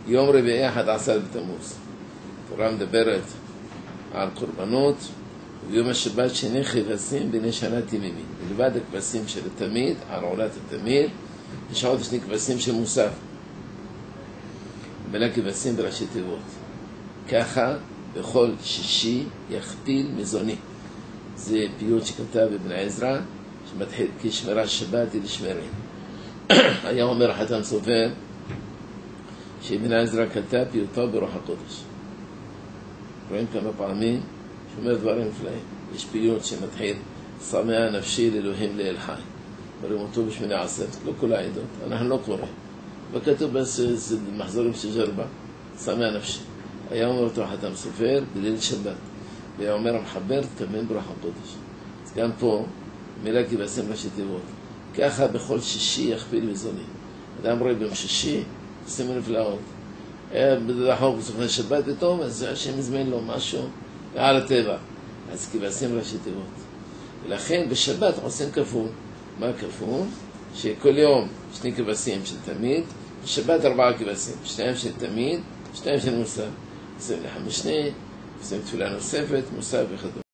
יום רביעי 11 בתמוז. התורה מדברת על קורבנות, ויום השבת שני כבשים בני שנה תמימים. מלבד הכבשים של התמיד, על עולת התמיד, יש עוד שני כבשים של מוסף. בין הכבשים בראשי תיבות. ככה בכל שישי יכפיל מזוני. זה פיוט שכתב אבן עזרא, שמתחיל כשמרה שבת היא לשמרים. היה אומר החתם סופר, שאבן עזרא כתב פיוטו ברוח הקודש. רואים כמה פעמים שאומר דברים נפלאים. יש פיוט שמתחיל, שמח נפשי לאלוהים לאל חי. אומרים אותו בשמיני עשר, לא כל העדות, אנחנו לא קוראים. וכתוב במחזורים של ג'רבה, שמח נפשי. היה אומר אותו החתם סופר בליל שבת. והיה אומר המחבר, תכוון ברוח הקודש. אז גם פה, מילה כבשים ראשי תיבות. ככה בכל שישי יכפיל מזוני. אדם רואה ביום שישי, עושים נפלאות. היה בדחוק בסופני שבת פתאום, אז השם מזמן לו משהו, ועל הטבע. אז כבשים ראשי תיבות. ולכן בשבת עושים כפול. מה כפול? שכל יום שני כבשים של תמיד, בשבת 4 כבשים. 2 של תמיד, 2 של מוסף. עושים לחם משנה, עושים תפילה נוספת, מוסף וכדומה.